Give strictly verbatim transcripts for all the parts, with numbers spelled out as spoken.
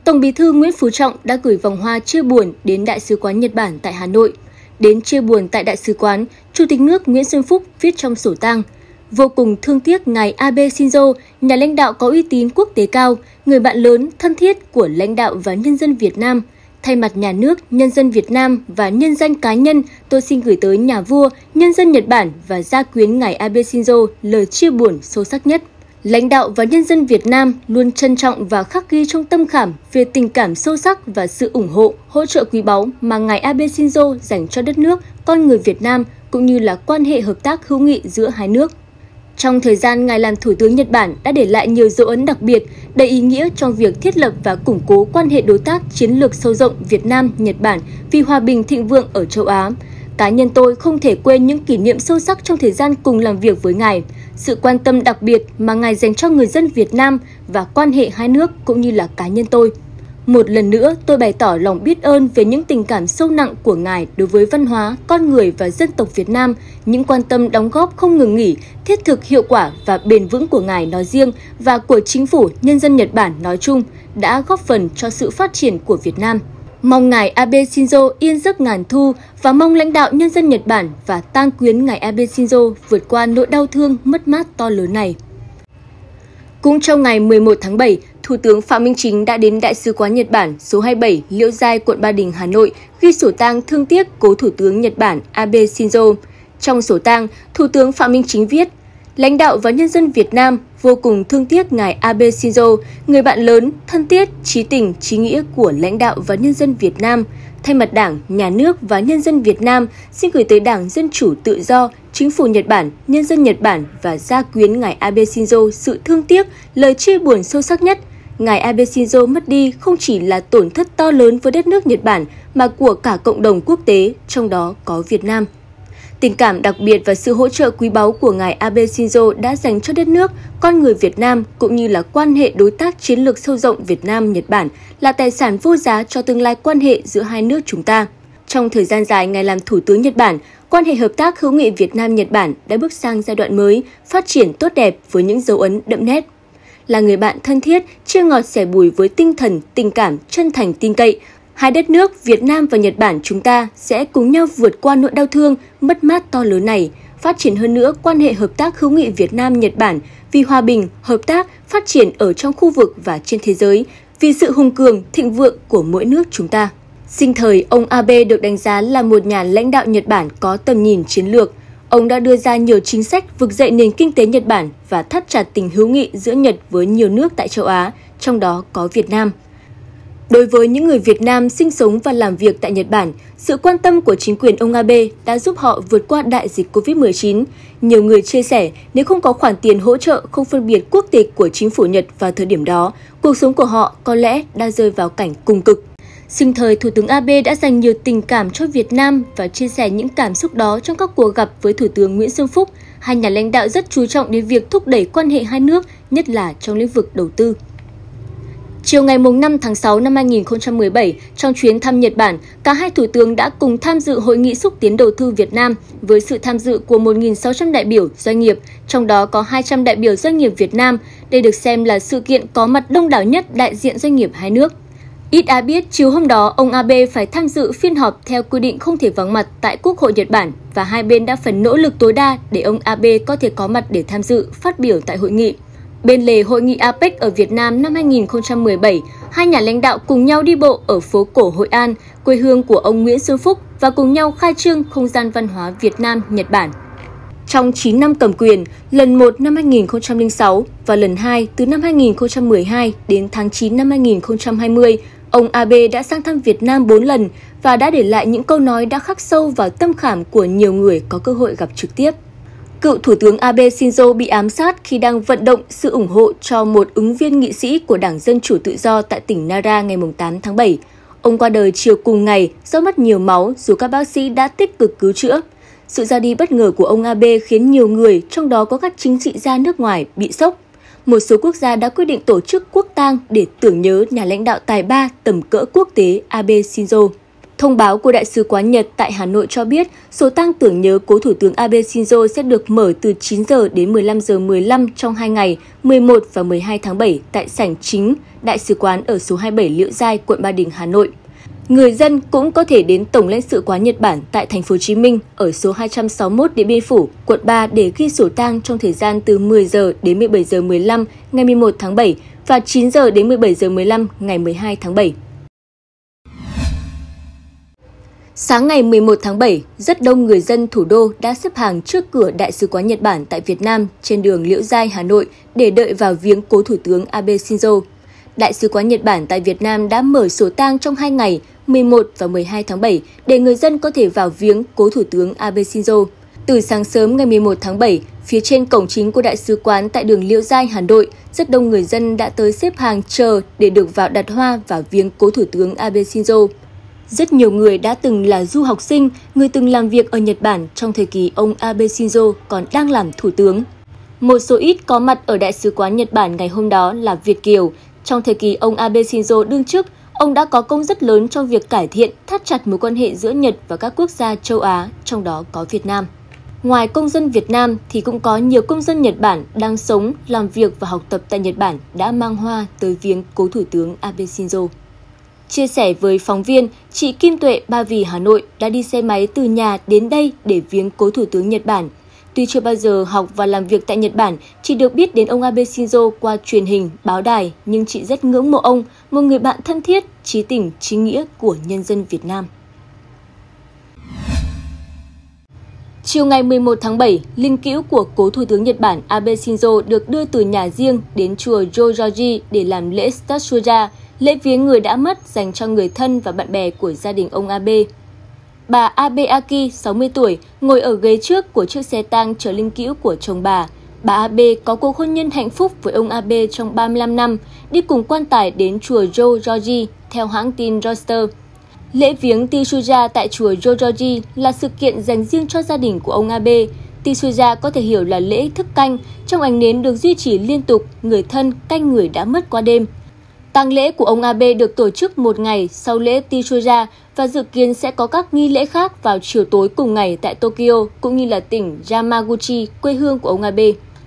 Tổng Bí thư Nguyễn Phú Trọng đã gửi vòng hoa chia buồn đến Đại sứ quán Nhật Bản tại Hà Nội. Đến chia buồn tại Đại sứ quán, Chủ tịch nước Nguyễn Xuân Phúc viết trong sổ tang: vô cùng thương tiếc ngài Abe Shinzo, nhà lãnh đạo có uy tín quốc tế cao, người bạn lớn, thân thiết của lãnh đạo và nhân dân Việt Nam. Thay mặt nhà nước, nhân dân Việt Nam và nhân danh cá nhân, tôi xin gửi tới nhà vua, nhân dân Nhật Bản và gia quyến ngài Abe Shinzo lời chia buồn sâu sắc nhất. Lãnh đạo và nhân dân Việt Nam luôn trân trọng và khắc ghi trong tâm khảm về tình cảm sâu sắc và sự ủng hộ, hỗ trợ quý báu mà ngài Abe Shinzo dành cho đất nước, con người Việt Nam cũng như là quan hệ hợp tác hữu nghị giữa hai nước. Trong thời gian ngài làm Thủ tướng Nhật Bản đã để lại nhiều dấu ấn đặc biệt, đầy ý nghĩa trong việc thiết lập và củng cố quan hệ đối tác chiến lược sâu rộng Việt Nam-Nhật Bản vì hòa bình thịnh vượng ở châu Á. Cá nhân tôi không thể quên những kỷ niệm sâu sắc trong thời gian cùng làm việc với ngài, sự quan tâm đặc biệt mà ngài dành cho người dân Việt Nam và quan hệ hai nước cũng như là cá nhân tôi. Một lần nữa, tôi bày tỏ lòng biết ơn về những tình cảm sâu nặng của ngài đối với văn hóa, con người và dân tộc Việt Nam, những quan tâm đóng góp không ngừng nghỉ, thiết thực hiệu quả và bền vững của ngài nói riêng và của chính phủ nhân dân Nhật Bản nói chung đã góp phần cho sự phát triển của Việt Nam. Mong ngài Abe Shinzo yên giấc ngàn thu và mong lãnh đạo nhân dân Nhật Bản và tang quyến ngài Abe Shinzo vượt qua nỗi đau thương mất mát to lớn này. Cũng trong ngày mười một tháng bảy, Thủ tướng Phạm Minh Chính đã đến Đại sứ quán Nhật Bản số hai mươi bảy Liễu Giai, quận Ba Đình, Hà Nội ghi sổ tang thương tiếc cố Thủ tướng Nhật Bản Abe Shinzo. Trong sổ tang, Thủ tướng Phạm Minh Chính viết: lãnh đạo và nhân dân Việt Nam vô cùng thương tiếc ngài Abe Shinzo, người bạn lớn, thân thiết, trí tình, trí nghĩa của lãnh đạo và nhân dân Việt Nam. Thay mặt Đảng, Nhà nước và nhân dân Việt Nam, xin gửi tới Đảng Dân Chủ Tự Do, Chính phủ Nhật Bản, nhân dân Nhật Bản và gia quyến ngài Abe Shinzo sự thương tiếc, lời chia buồn sâu sắc nhất. Ngài Abe Shinzo mất đi không chỉ là tổn thất to lớn với đất nước Nhật Bản mà của cả cộng đồng quốc tế, trong đó có Việt Nam. Tình cảm đặc biệt và sự hỗ trợ quý báu của ngài Abe Shinzo đã dành cho đất nước, con người Việt Nam cũng như là quan hệ đối tác chiến lược sâu rộng Việt Nam-Nhật Bản là tài sản vô giá cho tương lai quan hệ giữa hai nước chúng ta. Trong thời gian dài ngài làm Thủ tướng Nhật Bản, quan hệ hợp tác hữu nghị Việt Nam-Nhật Bản đã bước sang giai đoạn mới, phát triển tốt đẹp với những dấu ấn đậm nét. Là người bạn thân thiết, chia ngọt sẻ bùi với tinh thần, tình cảm, chân thành tin cậy, hai đất nước Việt Nam và Nhật Bản chúng ta sẽ cùng nhau vượt qua nỗi đau thương, mất mát to lớn này, phát triển hơn nữa quan hệ hợp tác hữu nghị Việt Nam-Nhật Bản vì hòa bình, hợp tác, phát triển ở trong khu vực và trên thế giới, vì sự hùng cường, thịnh vượng của mỗi nước chúng ta. Sinh thời, ông Abe được đánh giá là một nhà lãnh đạo Nhật Bản có tầm nhìn chiến lược. Ông đã đưa ra nhiều chính sách vực dậy nền kinh tế Nhật Bản và thắt chặt tình hữu nghị giữa Nhật với nhiều nước tại châu Á, trong đó có Việt Nam. Đối với những người Việt Nam sinh sống và làm việc tại Nhật Bản, sự quan tâm của chính quyền ông Abe đã giúp họ vượt qua đại dịch Covid mười chín. Nhiều người chia sẻ nếu không có khoản tiền hỗ trợ không phân biệt quốc tịch của chính phủ Nhật vào thời điểm đó, cuộc sống của họ có lẽ đã rơi vào cảnh cùng cực. Sinh thời, Thủ tướng Abe đã dành nhiều tình cảm cho Việt Nam và chia sẻ những cảm xúc đó trong các cuộc gặp với Thủ tướng Nguyễn Xuân Phúc. Hai nhà lãnh đạo rất chú trọng đến việc thúc đẩy quan hệ hai nước, nhất là trong lĩnh vực đầu tư. Chiều ngày năm tháng sáu năm hai nghìn không trăm mười bảy, trong chuyến thăm Nhật Bản, cả hai thủ tướng đã cùng tham dự Hội nghị xúc tiến đầu tư Việt Nam với sự tham dự của một nghìn sáu trăm đại biểu doanh nghiệp, trong đó có hai trăm đại biểu doanh nghiệp Việt Nam. Đây được xem là sự kiện có mặt đông đảo nhất đại diện doanh nghiệp hai nước. Ít ai biết, chiều hôm đó, ông Abe phải tham dự phiên họp theo quy định không thể vắng mặt tại Quốc hội Nhật Bản và hai bên đã phải nỗ lực tối đa để ông Abe có thể có mặt để tham dự, phát biểu tại hội nghị. Bên lề Hội nghị a pếch ở Việt Nam năm hai nghìn không trăm mười bảy, hai nhà lãnh đạo cùng nhau đi bộ ở phố cổ Hội An, quê hương của ông Nguyễn Xuân Phúc và cùng nhau khai trương không gian văn hóa Việt Nam-Nhật Bản. Trong chín năm cầm quyền, lần một năm hai nghìn không trăm lẻ sáu và lần hai từ năm hai nghìn không trăm mười hai đến tháng chín năm hai nghìn không trăm hai mươi, ông Abe đã sang thăm Việt Nam bốn lần và đã để lại những câu nói đã khắc sâu vào tâm khảm của nhiều người có cơ hội gặp trực tiếp. Cựu Thủ tướng Abe Shinzo bị ám sát khi đang vận động sự ủng hộ cho một ứng viên nghị sĩ của Đảng Dân Chủ Tự Do tại tỉnh Nara ngày tám tháng bảy. Ông qua đời chiều cùng ngày do mất nhiều máu dù các bác sĩ đã tích cực cứu chữa. Sự ra đi bất ngờ của ông Abe khiến nhiều người, trong đó có các chính trị gia nước ngoài, bị sốc. Một số quốc gia đã quyết định tổ chức quốc tang để tưởng nhớ nhà lãnh đạo tài ba tầm cỡ quốc tế Abe Shinzo. Thông báo của Đại sứ quán Nhật tại Hà Nội cho biết, sổ tang tưởng nhớ cố Thủ tướng Abe Shinzo sẽ được mở từ chín giờ đến mười lăm giờ mười lăm trong hai ngày mười một và mười hai tháng bảy tại sảnh chính Đại sứ quán ở số hai mươi bảy Liễu Giai, quận Ba Đình, Hà Nội. Người dân cũng có thể đến Tổng lãnh sự quán Nhật Bản tại thành phố Hồ Chí Minh ở số hai trăm sáu mươi mốt Điện Biên Phủ, quận ba để ghi sổ tang trong thời gian từ mười giờ đến mười bảy giờ mười lăm ngày mười một tháng bảy và chín giờ đến mười bảy giờ mười lăm ngày mười hai tháng bảy. Sáng ngày mười một tháng bảy, rất đông người dân thủ đô đã xếp hàng trước cửa Đại sứ quán Nhật Bản tại Việt Nam trên đường Liễu Giai, Hà Nội để đợi vào viếng cố Thủ tướng Abe Shinzo. Đại sứ quán Nhật Bản tại Việt Nam đã mở sổ tang trong hai ngày mười một và mười hai tháng bảy để người dân có thể vào viếng cố Thủ tướng Abe Shinzo. Từ sáng sớm ngày mười một tháng bảy, phía trên cổng chính của Đại sứ quán tại đường Liễu Giai, Hà Nội, rất đông người dân đã tới xếp hàng chờ để được vào đặt hoa và viếng cố Thủ tướng Abe Shinzo. Rất nhiều người đã từng là du học sinh, người từng làm việc ở Nhật Bản trong thời kỳ ông Abe Shinzo còn đang làm thủ tướng. Một số ít có mặt ở Đại sứ quán Nhật Bản ngày hôm đó là Việt kiều. Trong thời kỳ ông Abe Shinzo đương chức, ông đã có công rất lớn trong việc cải thiện, thắt chặt mối quan hệ giữa Nhật và các quốc gia châu Á, trong đó có Việt Nam. Ngoài công dân Việt Nam thì cũng có nhiều công dân Nhật Bản đang sống, làm việc và học tập tại Nhật Bản đã mang hoa tới viếng cố Thủ tướng Abe Shinzo. Chia sẻ với phóng viên, chị Kim Tuệ, Ba Vì, Hà Nội đã đi xe máy từ nhà đến đây để viếng cố Thủ tướng Nhật Bản. Tuy chưa bao giờ học và làm việc tại Nhật Bản, chị được biết đến ông Abe Shinzo qua truyền hình, báo đài, nhưng chị rất ngưỡng mộ ông, một người bạn thân thiết, chí tình, chí nghĩa của nhân dân Việt Nam. Chiều ngày mười một tháng bảy, linh cữu của cố Thủ tướng Nhật Bản Abe Shinzo được đưa từ nhà riêng đến chùa Yoyogi để làm lễ Tatsuya, lễ viếng người đã mất dành cho người thân và bạn bè của gia đình ông Abe. Bà Abe Aki, sáu mươi tuổi, ngồi ở ghế trước của chiếc xe tang chở linh cữu của chồng bà. Bà Abe có cuộc hôn nhân hạnh phúc với ông Abe trong ba mươi lăm năm, đi cùng quan tài đến chùa Yoyogi, theo hãng tin Reuters. Lễ viếng Tatsuya tại chùa Yoyogi là sự kiện dành riêng cho gia đình của ông Abe. Tatsuya có thể hiểu là lễ thức canh, trong ánh nến được duy trì liên tục, người thân canh người đã mất qua đêm. Tang lễ của ông Abe được tổ chức một ngày sau lễ Tatsuya và dự kiến sẽ có các nghi lễ khác vào chiều tối cùng ngày tại Tokyo, cũng như là tỉnh Yamaguchi, quê hương của ông Abe.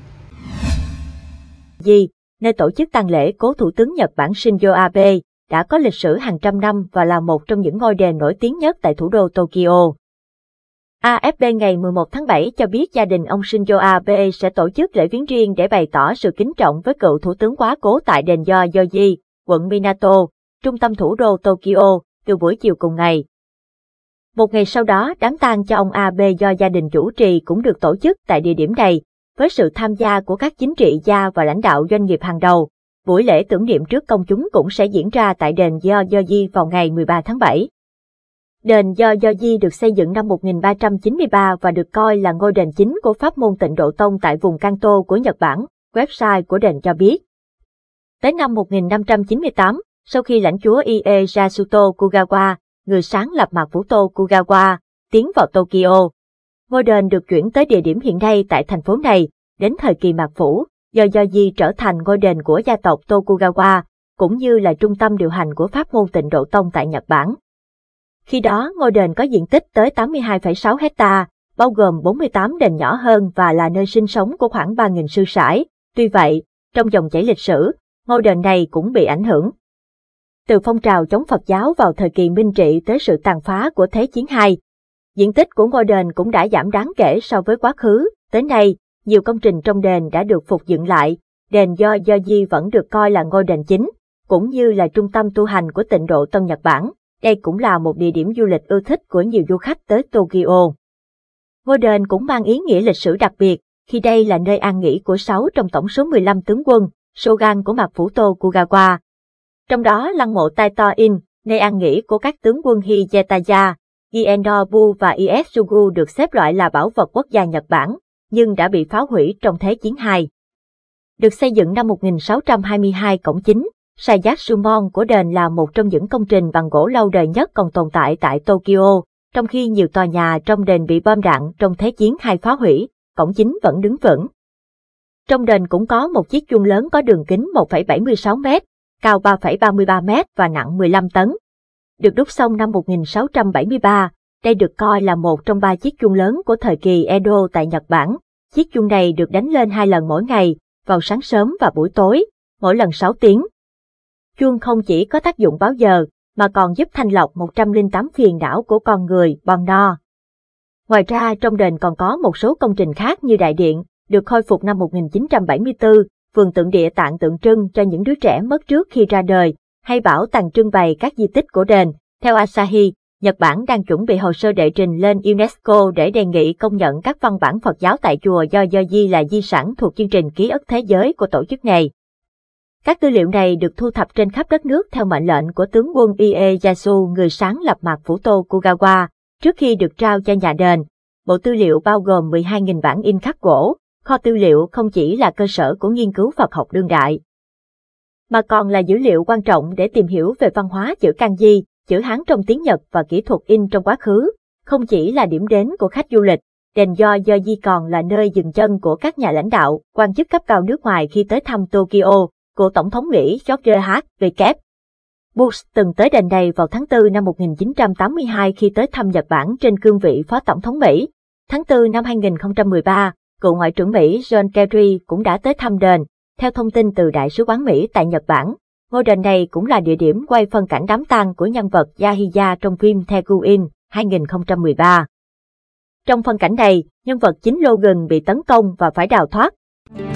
Gì, nơi tổ chức tang lễ cố Thủ tướng Nhật Bản Shinzo Abe, đã có lịch sử hàng trăm năm và là một trong những ngôi đền nổi tiếng nhất tại thủ đô Tokyo. a ép pê ngày mười một tháng bảy cho biết gia đình ông Shinzo Abe sẽ tổ chức lễ viếng riêng để bày tỏ sự kính trọng với cựu thủ tướng quá cố tại đền Yoyogi, quận Minato, trung tâm thủ đô Tokyo, từ buổi chiều cùng ngày. Một ngày sau đó, đám tang cho ông Abe do gia đình chủ trì cũng được tổ chức tại địa điểm này, với sự tham gia của các chính trị gia và lãnh đạo doanh nghiệp hàng đầu. Buổi lễ tưởng niệm trước công chúng cũng sẽ diễn ra tại đền Yoyogi vào ngày mười ba tháng bảy. Đền Yoyogi được xây dựng năm một nghìn ba trăm chín mươi ba và được coi là ngôi đền chính của pháp môn Tịnh Độ Tông tại vùng Kanto của Nhật Bản, website của đền cho biết. Tới năm một nghìn năm trăm chín mươi tám, sau khi lãnh chúa Ieyasu Tokugawa, người sáng lập Mạc Phủ Tokugawa, tiến vào Tokyo, ngôi đền được chuyển tới địa điểm hiện nay tại thành phố này. Đến thời kỳ Mạc Phủ, Yoyogi trở thành ngôi đền của gia tộc Tokugawa, cũng như là trung tâm điều hành của pháp môn Tịnh Độ Tông tại Nhật Bản. Khi đó, ngôi đền có diện tích tới tám mươi hai phẩy sáu hecta, bao gồm bốn mươi tám đền nhỏ hơn và là nơi sinh sống của khoảng ba nghìn sư sãi. Tuy vậy, trong dòng chảy lịch sử, ngôi đền này cũng bị ảnh hưởng. Từ phong trào chống Phật giáo vào thời kỳ Minh Trị tới sự tàn phá của Thế chiến hai, diện tích của ngôi đền cũng đã giảm đáng kể so với quá khứ. Tới nay, nhiều công trình trong đền đã được phục dựng lại. Đền Yoyogi vẫn được coi là ngôi đền chính, cũng như là trung tâm tu hành của Tịnh Độ Tông Nhật Bản. Đây cũng là một địa điểm du lịch ưa thích của nhiều du khách tới Tokyo. Ngôi đền cũng mang ý nghĩa lịch sử đặc biệt, khi đây là nơi an nghỉ của sáu trong tổng số mười lăm tướng quân, shogun của Mạc Phủ Tokugawa. Trong đó lăng mộ Taito-in, nơi an nghỉ của các tướng quân Hidetaya, Ienobu và Ieyasu được xếp loại là bảo vật quốc gia Nhật Bản, nhưng đã bị phá hủy trong Thế chiến hai. Được xây dựng năm một nghìn sáu trăm hai mươi hai, cổng chính Sayasumon của đền là một trong những công trình bằng gỗ lâu đời nhất còn tồn tại tại Tokyo, trong khi nhiều tòa nhà trong đền bị bom đạn trong Thế chiến hai phá hủy, cổng chính vẫn đứng vững. Trong đền cũng có một chiếc chuông lớn có đường kính một phẩy bảy mươi sáu mét, cao ba phẩy ba mươi ba mét và nặng mười lăm tấn. được đúc xong năm một nghìn sáu trăm bảy mươi ba. Đây được coi là một trong ba chiếc chuông lớn của thời kỳ Edo tại Nhật Bản. Chiếc chuông này được đánh lên hai lần mỗi ngày, vào sáng sớm và buổi tối, mỗi lần sáu tiếng. Chuông không chỉ có tác dụng báo giờ, mà còn giúp thanh lọc một trăm lẻ tám phiền não của con người, bon no. Ngoài ra trong đền còn có một số công trình khác như đại điện, được khôi phục năm một nghìn chín trăm bảy mươi tư, vườn tượng Địa Tạng tượng trưng cho những đứa trẻ mất trước khi ra đời, hay bảo tàng trưng bày các di tích của đền. Theo Asahi, Nhật Bản đang chuẩn bị hồ sơ đệ trình lên UNESCO để đề nghị công nhận các văn bản Phật giáo tại chùa do Yoji là di sản thuộc chương trình ký ức thế giới của tổ chức này. Các tư liệu này được thu thập trên khắp đất nước theo mệnh lệnh của tướng quân Ieyasu, người sáng lập mạc phủ Tokugawa, trước khi được trao cho nhà đền. Bộ tư liệu bao gồm mười hai nghìn bản in khắc gỗ. Kho tư liệu không chỉ là cơ sở của nghiên cứu Phật học đương đại, mà còn là dữ liệu quan trọng để tìm hiểu về văn hóa chữ Kanji, chữ Hán trong tiếng Nhật và kỹ thuật in trong quá khứ. Không chỉ là điểm đến của khách du lịch, đền Yoji còn là nơi dừng chân của các nhà lãnh đạo, quan chức cấp cao nước ngoài khi tới thăm Tokyo, của Tổng thống Mỹ George H W Bush từng tới đền này vào tháng tư năm một nghìn chín trăm tám mươi hai khi tới thăm Nhật Bản trên cương vị Phó Tổng thống Mỹ. Tháng tư năm hai nghìn không trăm mười ba, cựu Ngoại trưởng Mỹ John Kerry cũng đã tới thăm đền. Theo thông tin từ Đại sứ quán Mỹ tại Nhật Bản, ngôi đền này cũng là địa điểm quay phân cảnh đám tang của nhân vật Yahiya trong phim Teguin hai nghìn không trăm mười ba. Trong phân cảnh này, nhân vật chính Logan bị tấn công và phải đào thoát.